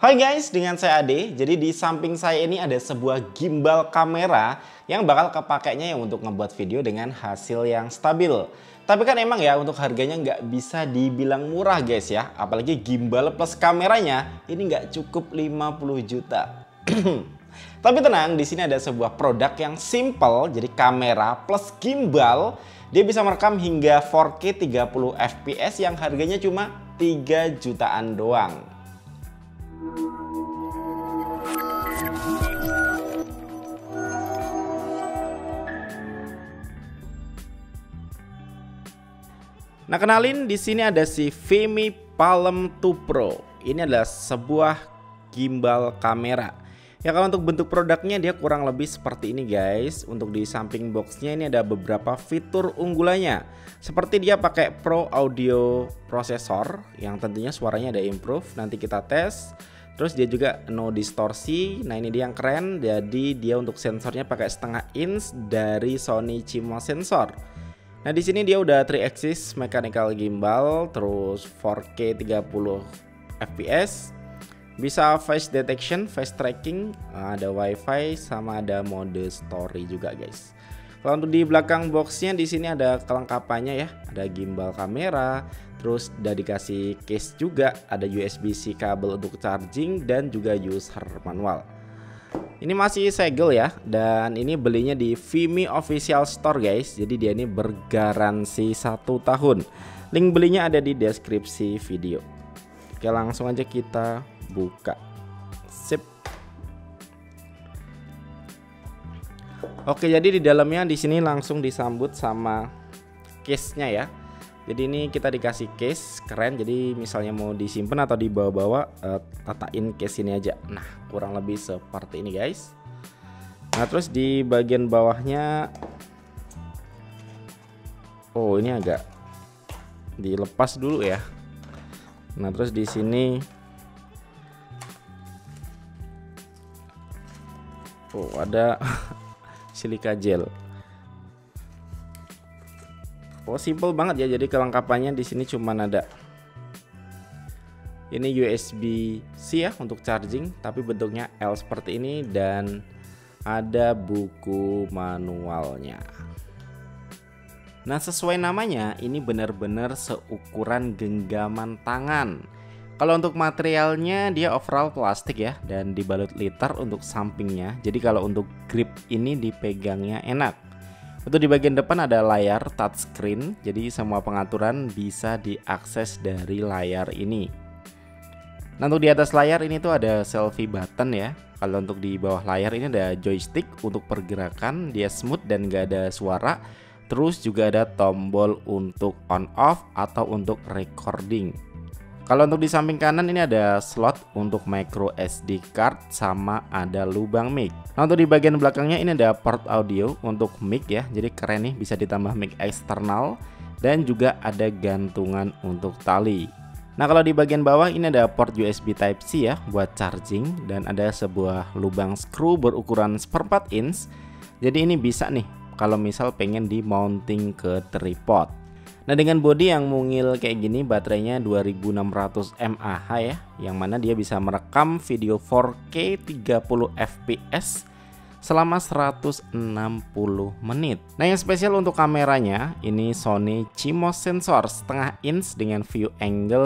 Hai guys, dengan saya Ade. Jadi di samping saya ini ada sebuah gimbal kamera yang bakal kepakainya yang untuk ngebuat video dengan hasil yang stabil. Tapi kan emang ya untuk harganya nggak bisa dibilang murah guys ya. Apalagi gimbal plus kameranya ini nggak cukup 50 juta. Tapi tenang, di sini ada sebuah produk yang simple. Jadi kamera plus gimbal, dia bisa merekam hingga 4K 30 fps yang harganya cuma 3 jutaan doang. Nah, kenalin di sini ada si Vimy Palm 2 Pro. Ini adalah sebuah gimbal kamera. Ya, kalau untuk bentuk produknya dia kurang lebih seperti ini guys. Untuk di samping boxnya ini ada beberapa fitur unggulannya. Seperti dia pakai Pro Audio Processor yang tentunya suaranya ada improve. Nanti kita tes. Terus dia juga no distorsi. Nah, ini dia yang keren. Jadi dia untuk sensornya pakai 1/2 inch dari Sony CMOS sensor. Nah, di sini dia udah 3 axis mechanical gimbal, terus 4K 30 fps, bisa face detection, face tracking, ada wifi, sama ada mode story juga guys. Kalau untuk di belakang boxnya di sini ada kelengkapannya ya, ada gimbal kamera, terus udah dikasih case juga, ada USB-C kabel untuk charging dan juga user manual. Ini masih segel ya, dan ini belinya di Vimy Official Store guys. Jadi dia ini bergaransi 1 tahun. Link belinya ada di deskripsi video. Oke, langsung aja kita buka. Sip. Oke, jadi di dalamnya di sini langsung disambut sama case-nya ya. Jadi ini kita dikasih case keren, jadi misalnya mau disimpan atau dibawa-bawa, tatain case ini aja. Nah, kurang lebih seperti ini guys. Nah, terus di bagian bawahnya, oh ini agak dilepas dulu ya. Nah, terus di sini, oh ada silika gel. Oh, simple banget ya. Jadi kelengkapannya di sini cuman ada ini USB-C ya untuk charging, tapi bentuknya L seperti ini, dan ada buku manualnya. Nah, sesuai namanya, ini benar-benar seukuran genggaman tangan. Kalau untuk materialnya dia overall plastik ya, dan dibalut liter untuk sampingnya. Jadi kalau untuk grip ini dipegangnya enak. Untuk di bagian depan ada layar touchscreen, jadi semua pengaturan bisa diakses dari layar ini. Nah, untuk di atas layar ini tuh ada selfie button ya. Kalau untuk di bawah layar ini ada joystick untuk pergerakan, dia smooth dan gak ada suara. Terus juga ada tombol untuk on off atau untuk recording. Kalau untuk di samping kanan ini ada slot untuk micro SD card sama ada lubang mic. Nah, untuk di bagian belakangnya ini ada port audio untuk mic ya. Jadi keren nih, bisa ditambah mic eksternal dan juga ada gantungan untuk tali. Nah, kalau di bagian bawah ini ada port USB Type-C ya buat charging, dan ada sebuah lubang screw berukuran 1/4 inch. Jadi ini bisa nih kalau misal pengen di mounting ke tripod. Nah, dengan bodi yang mungil kayak gini, baterainya 2600 mAh ya, yang mana dia bisa merekam video 4K 30 fps selama 160 menit. Nah, yang spesial untuk kameranya ini Sony CMOS sensor 1/2 inch dengan view angle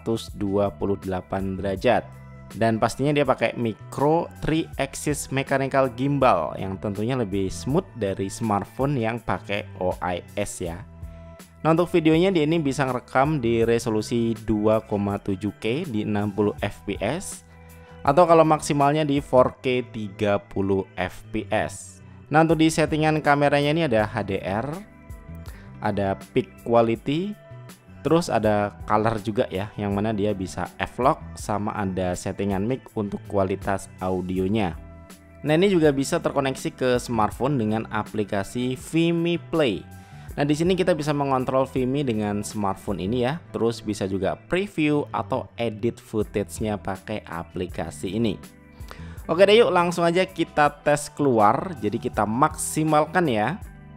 128 derajat. Dan pastinya dia pakai micro 3 axis mechanical gimbal yang tentunya lebih smooth dari smartphone yang pakai OIS ya. Nah, untuk videonya dia ini bisa ngerekam di resolusi 2,7K di 60 fps atau kalau maksimalnya di 4K 30 fps. Nah, untuk di settingan kameranya ini ada HDR, ada peak quality, terus ada color juga ya, yang mana dia bisa F-Log, sama ada settingan mic untuk kualitas audionya. Nah, ini juga bisa terkoneksi ke smartphone dengan aplikasi Vimy Play. Nah, di sini kita bisa mengontrol Vimy dengan smartphone ini ya. Terus bisa juga preview atau edit footage-nya pakai aplikasi ini. Oke deh, yuk langsung aja kita tes keluar. Jadi kita maksimalkan ya.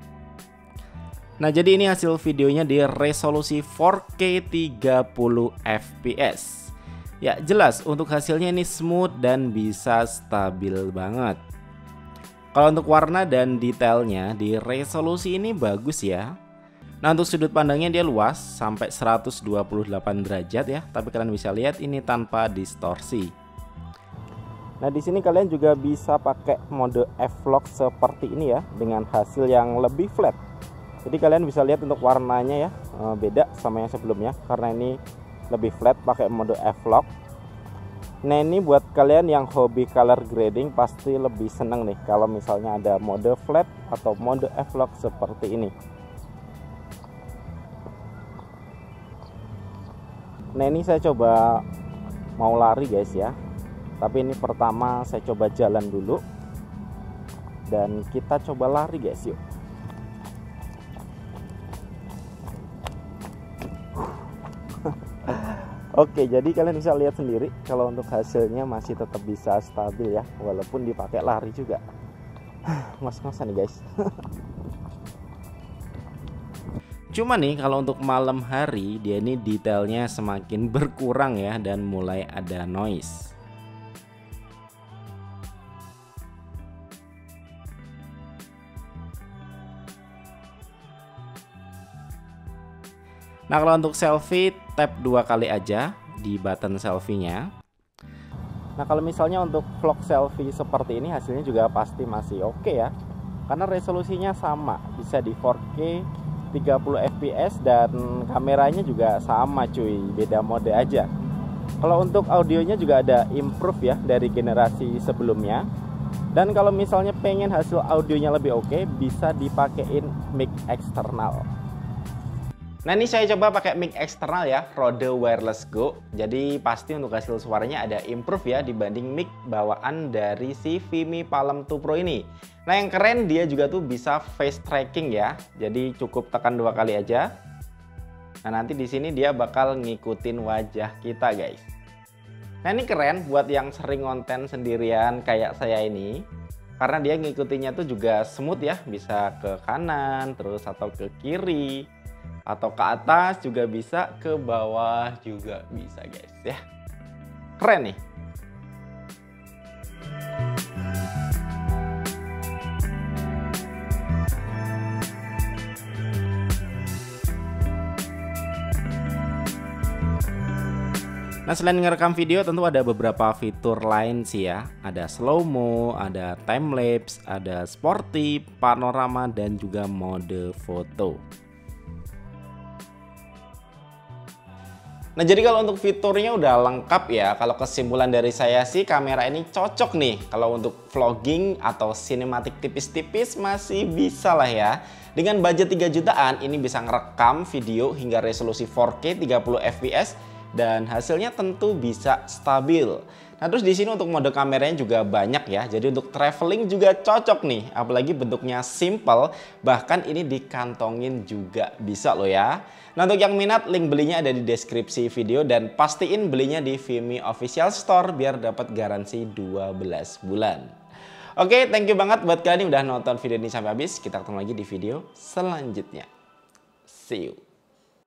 Nah, jadi ini hasil videonya di resolusi 4K 30 fps. Ya jelas untuk hasilnya ini smooth dan bisa stabil banget. Kalau untuk warna dan detailnya di resolusi ini bagus ya. Nah untuk sudut pandangnya dia luas sampai 128 derajat ya, tapi kalian bisa lihat ini tanpa distorsi. Nah di sini kalian juga bisa pakai mode F-Log seperti ini ya, dengan hasil yang lebih flat. Jadi kalian bisa lihat untuk warnanya ya, beda sama yang sebelumnya karena ini lebih flat pakai mode F-Log. Nah ini buat kalian yang hobi color grading pasti lebih seneng nih kalau misalnya ada mode flat atau mode F-Log seperti ini. Nah ini saya coba mau lari guys ya, tapi ini pertama saya coba jalan dulu dan kita coba lari guys, yuk. Oke, jadi kalian bisa lihat sendiri kalau untuk hasilnya masih tetap bisa stabil ya, walaupun dipakai lari juga. Ngos-ngosan nih guys. Cuma nih kalau untuk malam hari dia ini detailnya semakin berkurang ya dan mulai ada noise. Nah kalau untuk selfie tap 2 kali aja di button selfie-nya. Nah kalau misalnya untuk vlog selfie seperti ini hasilnya juga pasti masih oke ya, karena resolusinya sama, bisa di 4K 30 fps dan kameranya juga sama cuy, beda mode aja. Kalau untuk audionya juga ada improve ya dari generasi sebelumnya. Dan kalau misalnya pengen hasil audionya lebih oke, bisa dipakein mic eksternal. Nah ini saya coba pakai mic eksternal ya, Rode Wireless Go. Jadi pasti untuk hasil suaranya ada improve ya dibanding mic bawaan dari si Vimi Palm 2 Pro ini. Nah yang keren dia juga tuh bisa face tracking ya. Jadi cukup tekan 2 kali aja. Nah nanti di sini dia bakal ngikutin wajah kita guys. Nah ini keren buat yang sering konten sendirian kayak saya ini. Karena dia ngikutinnya tuh juga smooth ya, bisa ke kanan terus atau ke kiri. Atau ke atas juga bisa, ke bawah juga bisa guys ya. Keren nih. Nah selain ngerekam video tentu ada beberapa fitur lain sih ya. Ada slow mo, ada time lapse, ada sporty, panorama dan juga mode foto. Nah jadi kalau untuk fiturnya udah lengkap ya. Kalau kesimpulan dari saya sih kamera ini cocok nih. Kalau untuk vlogging atau sinematik tipis-tipis masih bisa lah ya. Dengan budget 3 jutaan ini bisa ngerekam video hingga resolusi 4K 30 fps dan hasilnya tentu bisa stabil. Nah terus di sini untuk mode kameranya juga banyak ya. Jadi untuk traveling juga cocok nih. Apalagi bentuknya simple, bahkan ini dikantongin juga bisa loh ya. Nah untuk yang minat link belinya ada di deskripsi video dan pastiin belinya di Vimi Official Store biar dapat garansi 12 bulan. Oke, thank you banget buat kalian yang udah nonton video ini sampai habis. Kita ketemu lagi di video selanjutnya. See you.